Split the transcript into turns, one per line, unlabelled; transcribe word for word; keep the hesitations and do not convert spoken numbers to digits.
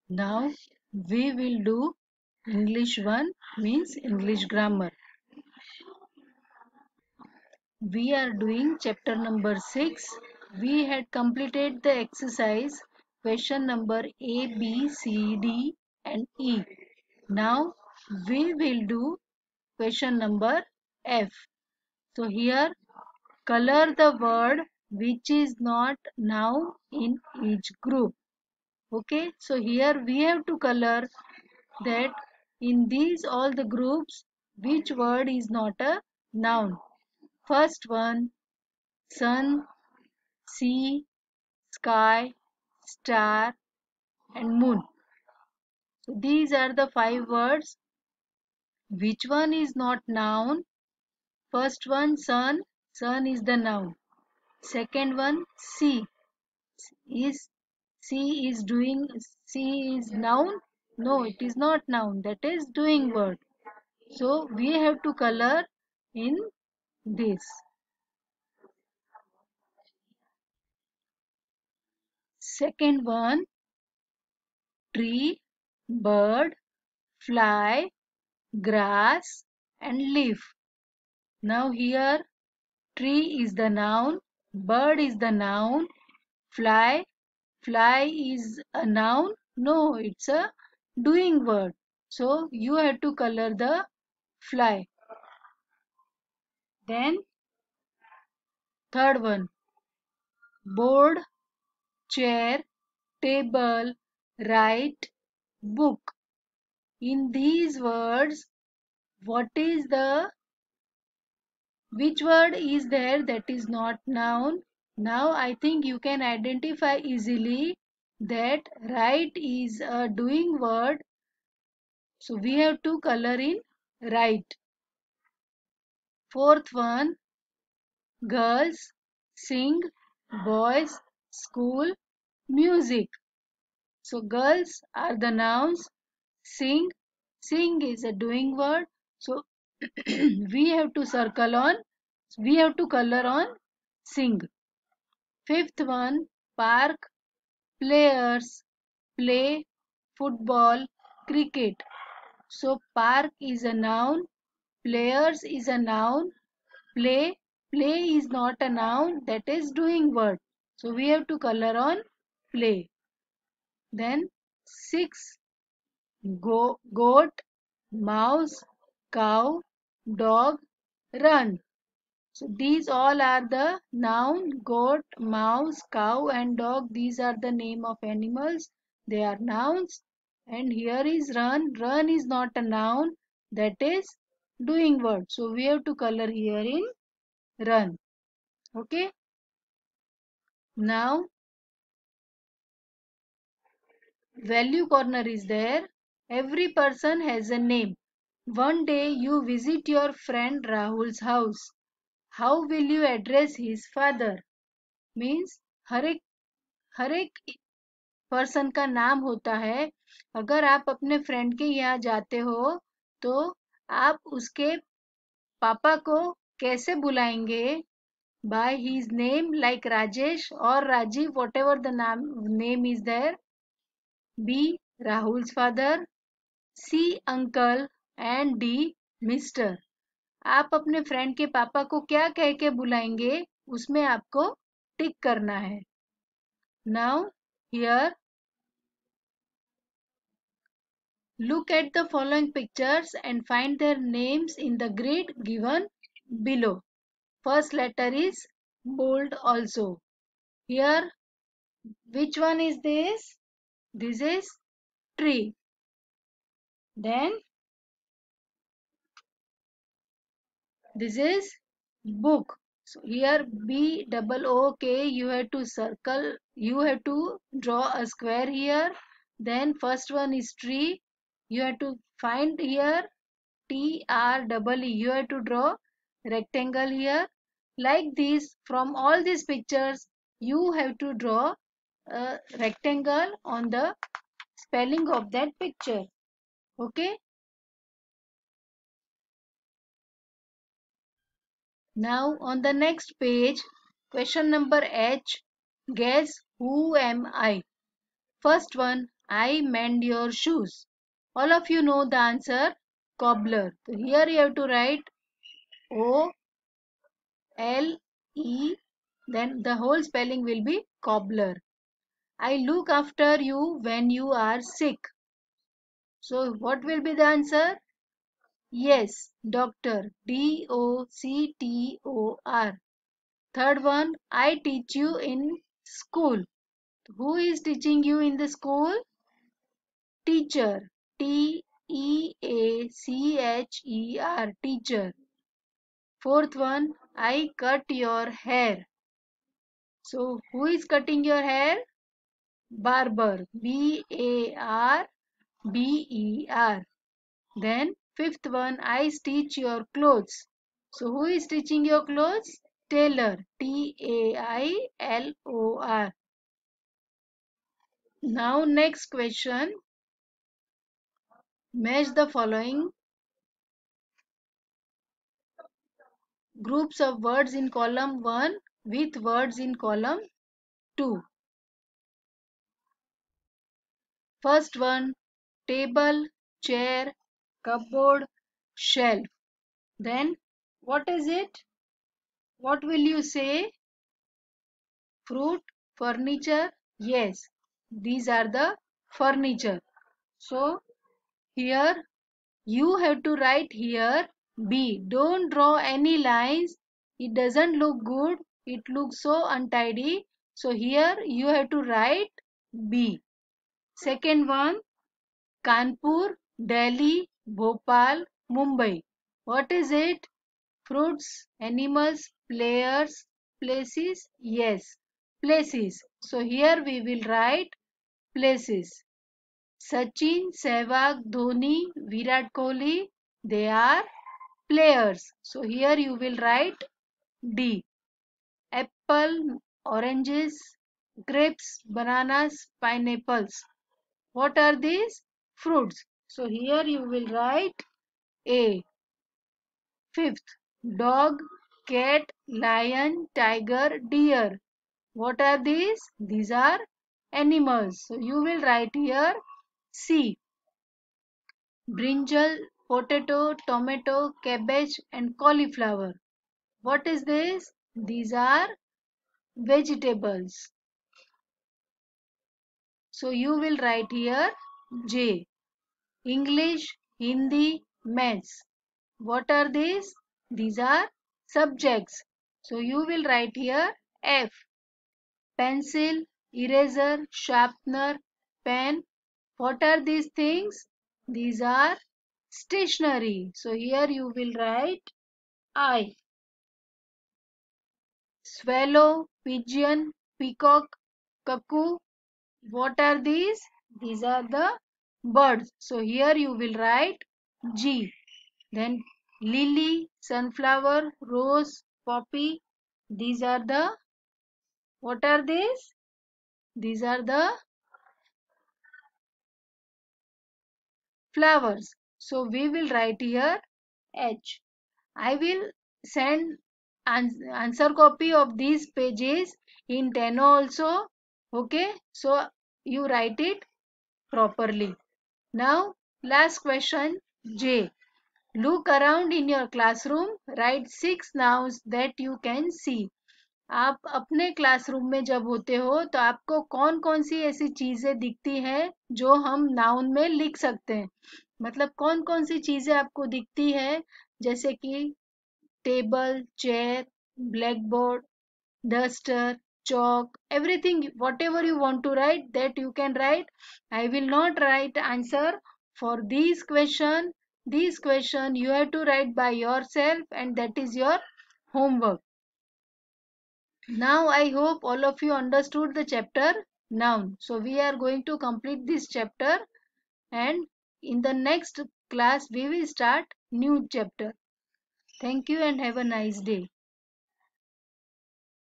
Now we will do English one, means English grammar. We are doing chapter number six. We had completed the exercise question number A, B, C, D and E. Now we will do question number F. So here color the word which is not noun in each group. Okay, so here we have to color that in these all the groups which word is not a noun. First one, sun, sea, sky, star and moon. So these are the five words. Which one is not noun? First one, sun. Sun is the noun. Second one, sea. Is sea is doing, sea is noun? No, it is not noun. That is doing word. So we have to color in this. Second one, tree, bird, fly, grass and leaf. Now here tree is the noun, bird is the noun, fly, fly is a noun. No, it's a doing word. So you have to color the fly. Then third one, board, chair, table, write, book. In these words, what is the, which word is there that is not noun? Now I think you can identify easily that write is a doing word. So we have to color in write. Fourth one, girls, sing, boys, school, music. So girls are the nouns, sing, sing is a doing word. So we have to circle on, we have to color on sing. Fifth one, park, players, play, football, cricket. So park is a noun, players is a noun, play, play is not a noun, that is doing word. So we have to color on play. Then six, go, goat, mouse, cow, dog, run. So these all are the noun, goat, mouse, cow and dog. These are the name of animals. They are nouns. And here is run. Run is not a noun. That is doing word. So we have to color here in run. Okay. Now value corner is there. Every person has a name. One day you visit your friend Rahul's house. How will you address his father? Means हर एक हर एक person का नाम होता है. अगर आप अपने friend के यहाँ जाते हो तो आप उसके पापा को कैसे बुलाएंगे? By his name like Rajesh और Rajiv, whatever the name is there. B Rahul's father, C uncle and D mister. आप अपने फ्रेंड के पापा को क्या कह के बुलाएंगे, उसमें आपको टिक करना है. Now here look at the following pictures and find their names in the grid given below. First letter is bold also. Here, which one is this? This is tree. Then, this is book. So here B double O K, you have to circle, you have to draw a square here. Then first one is tree. You have to find here T R double E. You have to draw rectangle here. Like this, from all these pictures, you have to draw a rectangle on the spelling of that picture. Okay. Now on the next page, question number H. Guess who am I? First one, I mend your shoes. All of you know the answer, cobbler. So here you have to write O L E, then the whole spelling will be cobbler. I look after you when you are sick. So what will be the answer? Yes, doctor. D O C T O R. Third one, I teach you in school. Who is teaching you in the school? Teacher. T E A C H E R. Teacher. Fourth one, I cut your hair. So who is cutting your hair? Barber. B A R B E R. Then fifth one, I stitch your clothes. So who is stitching your clothes? Tailor. T A I L O R. Now next question. Match the following groups of words in column one with words in column two. First one, table, chair, cupboard, shelf. Then what is it? What will you say? Fruit, furniture? Yes, these are the furniture. So here you have to write here B. Don't draw any lines. It doesn't look good. It looks so untidy. So here you have to write B. Second one, Kanpur, Delhi, Bhopal, Mumbai. What is it? Fruits, animals, players, places? Yes, places. So here we will write places. Sachin, Sehwag, Dhoni, Virat Kohli, they are players. So here you will write D. Apple, oranges, grapes, bananas, pineapples. What are these? Fruits. So here you will write A. Fifth, dog, cat, lion, tiger, deer. What are these? These are animals. So you will write here C. Brinjal, potato, tomato, cabbage and cauliflower. What is this? These are vegetables. So you will write here J. English, Hindi, maths. What are these? These are subjects. So you will write here F. Pencil, eraser, sharpener, pen. What are these things? These are stationery. So here you will write I. Swallow, pigeon, peacock, cuckoo. What are these? These are the birds. So here you will write G. Then lily, sunflower, rose, poppy. These are the, what are these? These are the flowers. So we will write here H. I will send answer copy of these pages in Teno also. Okay. So you write it properly. Now last question J. Look around in your classroom. Write six nouns that you can see. आप अपने classroom में जब होते हो तो आपको कौन कौन सी ऐसी चीजें दिखती हैं जो हम नाउन में लिख सकते हैं. मतलब कौन कौन सी चीजें आपको दिखती है जैसे कि table, chair, black board, duster, chalk, everything, whatever you want to write, that you can write. I will not write answer for these question. These question you have to write by yourself, and that is your homework. Now I hope all of you understood the chapter noun. So we are going to complete this chapter, and in the next class we will start new chapter. Thank you and have a nice day.